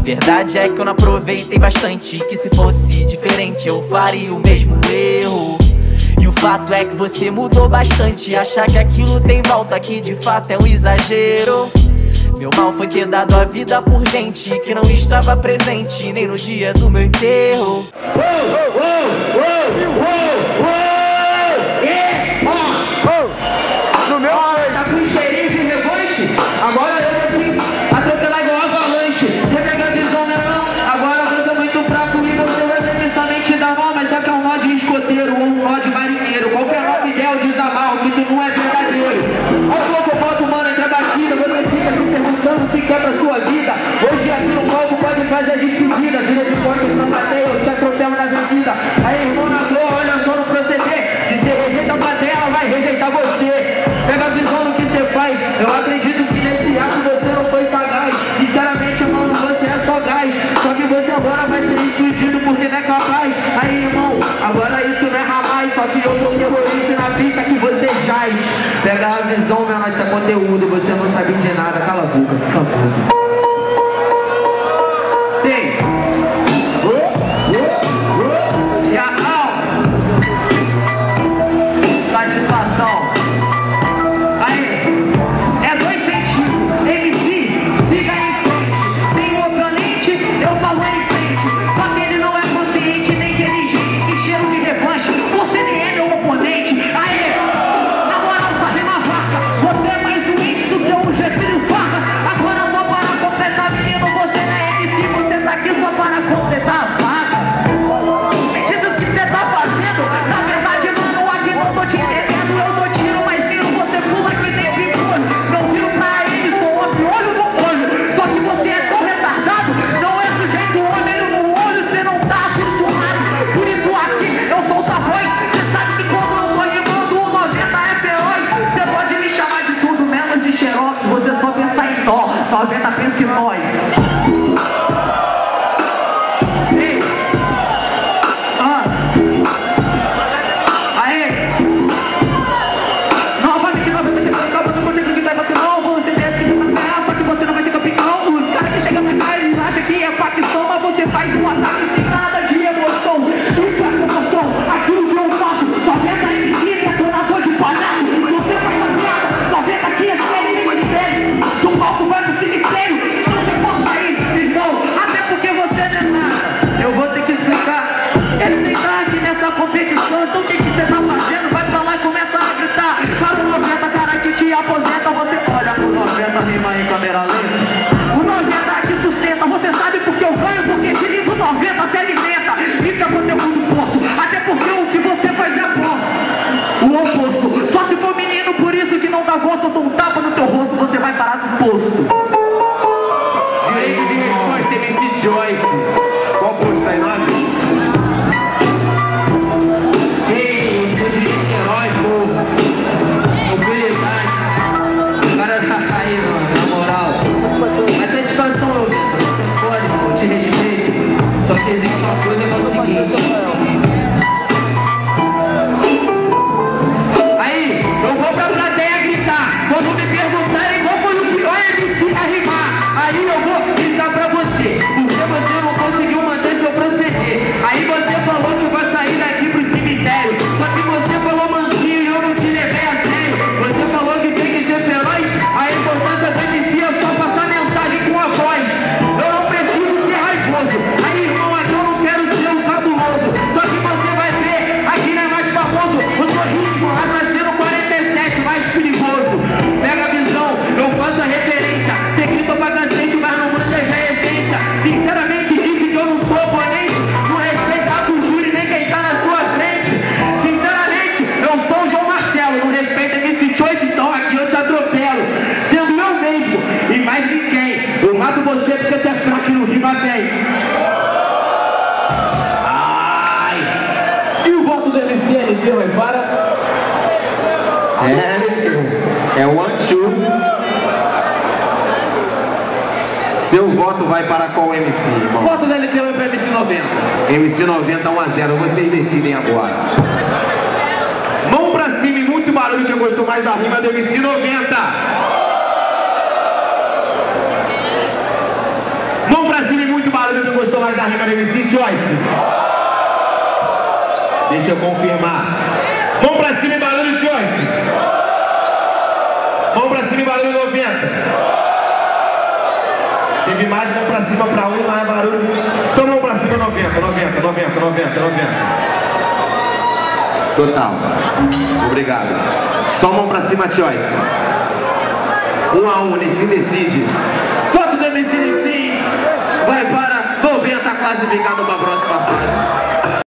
Verdade é que eu não aproveitei bastante, que se fosse diferente eu faria o mesmo erro. E o fato é que você mudou bastante, achar que aquilo tem volta, que de fato é um exagero. Meu mal foi ter dado a vida por gente que não estava presente nem no dia do meu enterro. No meu tá com cheirinho de revanche? Agora eu vou te atropelar igual avalanche. Você pega a visão, né não? Agora eu tô muito fraco e você vai ver que somente dá mal. Mas é que é um nó de escoteiro ou um nó de marinheiro. Qualquer nó que der eu desamarro, que tu não é verdadeiro. Ao pouco eu boto mano entre a batida, você fica se perguntando o que quer pra sua vida. Hoje aqui no palco pode fazer a despedida. Vira de costas pra plateia, eu te atropelo na avenida. Aí irmão na flor, olha só no proceder. Se você rejeita a plateia, ela vai rejeitar você. Pega a visão do que você faz. Eu acredito que nesse ato você não foi sagaz. Sinceramente, mano, você é só gás. Só que você agora vai ser explodido porque não é capaz. Aí, irmão, agora isso não é ramais. Só que eu sou terrorista na pista que você jaz. Pega a visão, meu, isso é conteúdo. Você não sabe de nada. Cala a boca, fica puto. Tem. E a satisfação. Noventa pensa em nós. Ei. Aê. Novamente, 90 não vou ter que gritar você não. Você pensa que vai ganhar, só que você não vai ter campeão. Os caras que chegam pra cá e acham que é facção, mas você faz um ataque sem nada de emoção. Isso é promoção, aquilo que eu faço. 90 MC, detonador de palhaço. Você faz uma piada, 90 aqui é série de série. Do palco vai pro cemitério, não você pode sair, irmão, até porque você não é nada. Eu vou ter que explicar. Ele tem idade nessa competição, então o que você tá fazendo? Vai pra lá e começa a gritar. Para o 90, cara, que te aposenta, você olha pro 90, rima em câmera lenta. O 90 aqui sustenta, você sabe porque eu ganho, porque de livro 90 se alimenta. Isso é conteúdo poço, até porque o que você faz é bom. O oposto, só se for menino, por isso que não dá voz, eu dou um tapa no teu rosto, você vai parar no poço. Direito de resposta, MC Joyce. Qual posto aí, nós? Ei, eu sou de Niterói, porra. Mobilidade. O cara tá aí, mano, na moral. Mas satisfação, meu filho. Você pode, pô, te respeito. Só que existe uma coisa que é o seguinte. Aí, eu vou pra plateia gritar. Quando me perguntarem qual foi o pior MC a rimar, aí eu vou gritar pra você, porque você não conseguiu manter seu proceder. Aí você falou que vai sair daqui pro cemitério, só que você falou mansinho e eu não te levei a sério. Você falou que tem que ser feroz, a importância do MC é só passar mensagem com a voz. Eu não preciso ser raivoso. Aí, irmão, aqui eu não quero ser um cabuloso. Só que você vai ver, aqui não é mais famoso. O seu ritmo vai trazer no 47, mais perigoso. Pega a visão, eu faço a referência. Você grita pra cacete, mas não manda já a essência. Sinceramente disse que eu não sou oponente. Não respeita a cultura e nem quem tá na sua frente. Sinceramente, eu sou o João Marcelo. Não respeita MC Choice, então aqui eu te atropelo. Sendo eu mesmo, e mais ninguém. Eu mato você porque você é fraco e não rima bem. Ai! E o voto do MCNG vai para... É one, two. Seu voto vai para qual MC, irmão? O voto dele vai para MC 90. MC 90, 1 a 0. Vocês decidem agora. Mão pra cima e muito barulho, que eu gosto mais da rima do MC 90. Mão pra cima e muito barulho quem gostou mais da rima do MC Choice. Deixa eu confirmar. Mão pra cima e barulho, Choice. Mão pra cima e barulho 90. Teve mais mão pra cima pra um, mais barulho. Só mão pra cima 90. Total. Obrigado. Só mão pra cima, Choice. 1 a 1, Nissin decide. Voto do MC vai para 90, classificado para a próxima fase.